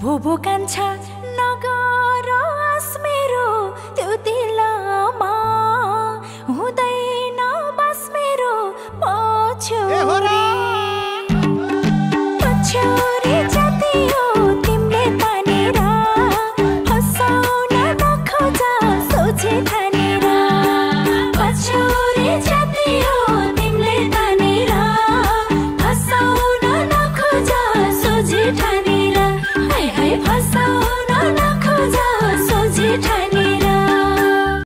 भोभो कान्छा नगर आस मेरो त्यो दिलमा हुँदैन बस मेरो पछ्यौ